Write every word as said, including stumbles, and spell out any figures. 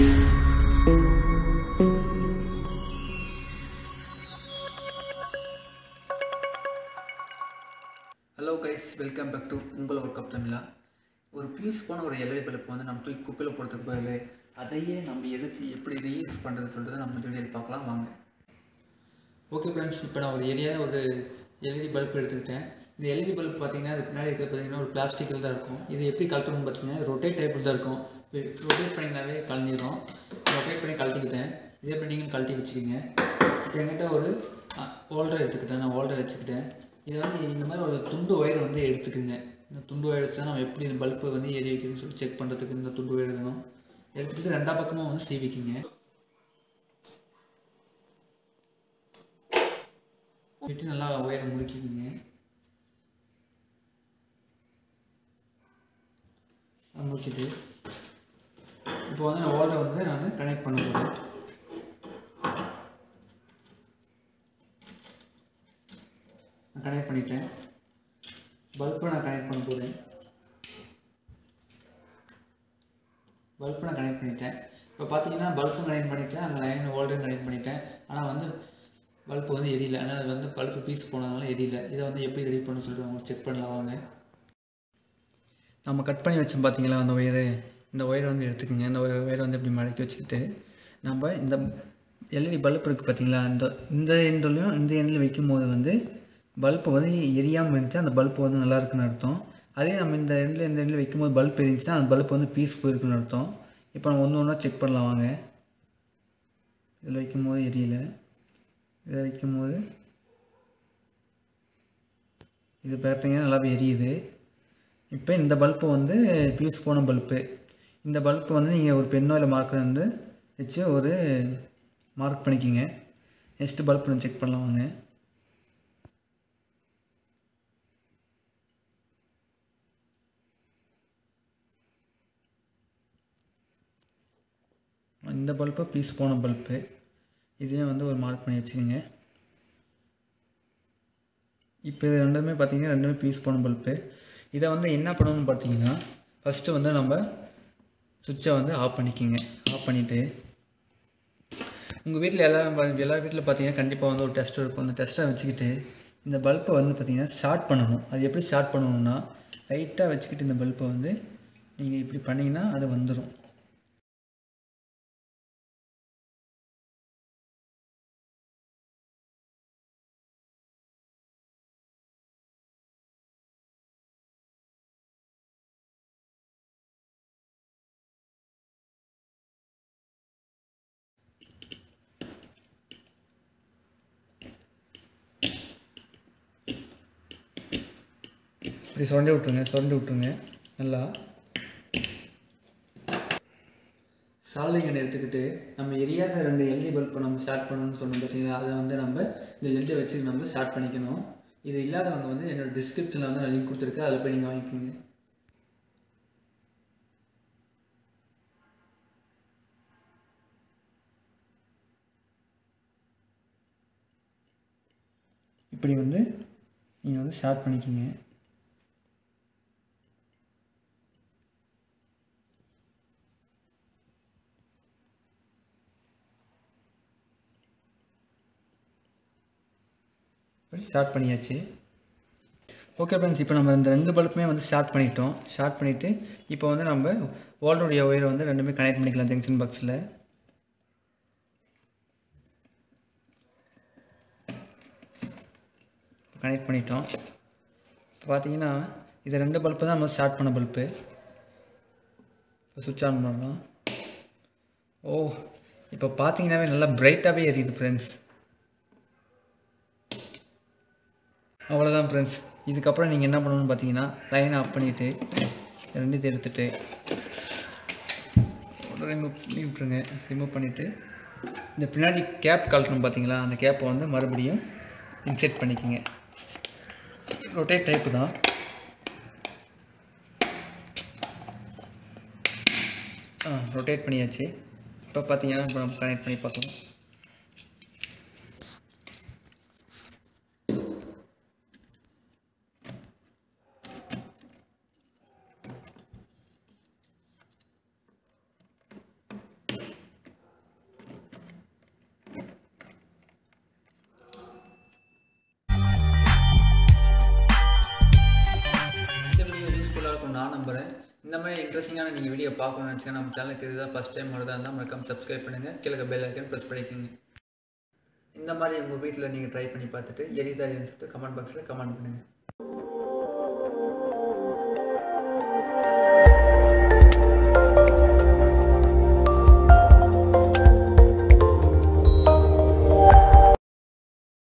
Hello guys, welcome back to உங்கள் work up தமிழா. ஒரு பீஸ் போன ஒரு எல்இடி பல்ப் வந்து நம்ம தூக்கி குப்பையில் போகிறதுக்கு பதில் அதையே நம்ம எடுத்து எப்படி ரீயூஸ் பண்ணுறது சொல்கிறத நம்ம வீடியோவில் பார்க்கலாம் வாங்க. ஓகே ஃப்ரெண்ட்ஸ், இப்போ நான் ஒரு ஏரியாவில் ஒரு எல்இடி பல்ப் எடுத்துக்கிட்டேன். இந்த எல்இடி பல்ப் பார்த்தீங்கன்னா அது பின்னாடி இருக்கிறது பார்த்தீங்கன்னா ஒரு பிளாஸ்டிக்கில் தான் இருக்கும். இது எப்படி கழட்டணும்னு பார்த்தீங்கன்னா ரொட்டேட் டைப்பில் தான் இருக்கும். ரொட்டேட் பண்ணிங்கனாவே கழனிடும். ரொட்டேட் பண்ணி கழட்டிக்கிட்டேன். இதே பண்ணி நீங்கள் கழட்டி வச்சுக்கிங்க. இப்போ என்கிட்ட ஒரு ஹோல்டர் எடுத்துக்கிட்டேன். நான் ஹோல்டர் வச்சுக்கிட்டேன். இது வந்து இந்த மாதிரி ஒரு துண்டு ஒயர் வந்து எடுத்துக்குங்க. இந்த துண்டு ஒயர்ஸ் தான் நம்ம எப்படி இந்த பல்பு வந்து எரிய வைக்கணும்னு சொல்லி செக் பண்ணுறதுக்கு இந்த துண்டு ஒயர் வேணும். எடுத்துக்கிட்டு ரெண்டா பக்கமும் வந்து சீவிக்கிங்க. விட்டு நல்லா ஒயரை முறுக்கிக்கிங்க. முறுக்கிட்டு இப்போ வந்து ஓரை வந்து நான் கனெக்ட் பண்ண போகிறேன். நான் கனெக்ட் பண்ணிட்டேன். பல்பை நான் கனெக்ட் பண்ண போகிறேன். பல்பை நான் கனெக்ட் பண்ணிட்டேன். இப்போ பார்த்தீங்கன்னா பல்பும் கனெக்ட் பண்ணிட்டேன், அந்த லைன் ஹோல்டரும் கனெக்ட் பண்ணிட்டேன். ஆனால் வந்து பல்பு வந்து எரியல. ஆனால் அது வந்து பல்பு பீஸ் போனதுனால எரியல. இதை வந்து எப்படி ரெடி பண்ண சொல்லிட்டு அவங்க செக் பண்ணலாம் வாங்க. நம்ம கட் பண்ணி வச்சோம் பார்த்தீங்களா அந்த ஒயரு, இந்த ஒயரை வந்து எடுத்துக்கோங்க. இந்த ஒயரை வந்து இப்படி மடக்கி வச்சுக்கிட்டு நம்ம இந்த எல்இடி பல்ப் இருக்குது பார்த்தீங்களா, இந்த இந்த எண்ட்லையும் இந்த எண்ணில் வைக்கும் போது வந்து பல்ப்பு வந்து எரியாமல் இருந்துச்சு, அந்த பல்ப்பு வந்து நல்லா இருக்குன்னு அர்த்தம். அதே நம்ம இந்த எண்ணில் இந்த எண்ணில் வைக்கும்போது பல்ப் எரிஞ்சுன்னா அந்த பல்ப் வந்து பீஸ் போயிருக்குன்னு அர்த்தம். இப்போ நம்ம ஒன்று ஒன்றா செக் பண்ணலாம் வாங்க. இதில் வைக்கும்போது எரியல, இதை வைக்கும்போது இது பார்த்தீங்கன்னா நல்லாவே எரியுது. இப்போ இந்த பல்ப்பு வந்து பீஸ் போன பல்ப்பு. இந்த பல்ப்பு வந்து நீங்கள் ஒரு பென்னோ இல்லை மார்க்கர் வந்து வச்சு ஒரு மார்க் பண்ணிக்கிங்க. நெக்ஸ்ட்டு பல்ப் நம்ம செக் பண்ணலாம் வாங்க. இந்த பல்ப்பு பீஸ் போன பல்ப்பு, இதையும் வந்து ஒரு மார்க் பண்ணி வச்சுக்கோங்க. இப்போ இது ரெண்டுமே பார்த்தீங்கன்னா ரெண்டுமே பீஸ் போன பல்ப்பு. இதை வந்து என்ன பண்ணணும்னு பார்த்தீங்கன்னா ஃபஸ்ட்டு வந்து நம்ம சுவிட்சை வந்து ஆஃப் பண்ணிக்கிங்க. ஆஃப் பண்ணிவிட்டு உங்கள் வீட்டில் எல்லோரும் எல்லா வீட்டில் பார்த்தீங்கன்னா கண்டிப்பாக வந்து ஒரு டெஸ்டர் இருக்கும். அந்த டெஸ்ட்டை வச்சுக்கிட்டு இந்த பல்ப்பை வந்து பார்த்திங்கன்னா ஷார்ட் பண்ணணும். அது எப்படி ஷார்ட் பண்ணணும்னா லைட்டாக வச்சுக்கிட்டு இந்த பல்ப்பை வந்து நீங்கள் இப்படி பண்ணிங்கன்னா அது வந்துடும். இப்படி சுரண்டி விட்ருங்க. சுரண்டி விட்ருங்க நல்லா. சால்விங் எண்ணெய் எடுத்துக்கிட்டு நம்ம எரியாத ரெண்டு எல்இடி பல்பை நம்ம ஷார்ட் பண்ணணும்னு சொன்னோம் பார்த்தீங்களா, அதை வந்து நம்ம இந்த லெட்டை வச்சு நம்ம ஷார்ட் பண்ணிக்கணும். இது இல்லாதவங்க வந்து என்னோடய டிஸ்கிரிப்ஷனில் வந்து நான் லிங்க் கொடுத்துருக்கேன், அதில் போய் நீங்கள் வாங்கிக்கோங்க. இப்படி வந்து நீங்கள் வந்து ஷார்ட் பண்ணிக்கிங்க. ஷார்ட் பண்ணியாச்சு. ஓகே ஃப்ரெண்ட்ஸ், இப்போ நம்ம இந்த ரெண்டு பல்புமே வந்து ஷார்ட் பண்ணிட்டோம். ஷார்ட் பண்ணிவிட்டு இப்போ வந்து நம்ம ஹோல்டருடைய ஒயரை வந்து ரெண்டுமே கனெக்ட் பண்ணிக்கலாம் ஜங்ஷன் பாக்ஸில். கனெக்ட் பண்ணிட்டோம். இப்போ பார்த்தீங்கன்னா இது ரெண்டு பல்பு தான் நம்ம ஷார்ட் பண்ண பல்பு. இப்போ சுவிட்ச் ஆன் பண்ணலாம். ஓ, இப்போ பார்த்தீங்கன்னாவே நல்லா பிரைட்டாகவே எரியுது ஃப்ரெண்ட்ஸ். அவ்வளோதான் ஃப்ரெண்ட்ஸ். இதுக்கப்புறம் நீங்கள் என்ன பண்ணணும்னு பார்த்தீங்கன்னா லைனை ஆஃப் பண்ணிவிட்டு ரெண்டு எடுத்துகிட்டு ரிமூவ் பண்ணி விட்ருங்க. ரிமூவ் பண்ணிவிட்டு இந்த பின்னாடி கேப் கழட்டணும் பார்த்தீங்களா, அந்த கேப்பை வந்து மறுபடியும் இன்செர்ட் பண்ணிக்கோங்க. ரொட்டேட் டைப்பு தான். ஆ ரொட்டேட் பண்ணியாச்சு. இப்போ பார்த்தீங்கன்னா இப்போ நம்ம கனெக்ட் பண்ணி பார்க்கலாம். இந்த மாதிரி இன்ட்ரெஸ்டிங்கான நீங்கள் வீடியோ பார்க்கணும்னு நினச்சிங்கன்னா நம்ம சேனலுக்கு இதுதான் ஃபஸ்ட் டைம் வரதா இருந்தால் மறக்காம சப்ஸ்கிரைப் பண்ணுங்கள், கீழே பெல் ஐக்கன் ப்ரெஸ் பண்ணிக்கோங்க. இந்த மாதிரி உங்கள் வீட்டில் நீங்கள் ட்ரை பண்ணி பார்த்துட்டு எரிதாரின்னு சொல்லிட்டு கமெண்ட் பாக்ஸில் கமெண்ட் பண்ணுங்கள்.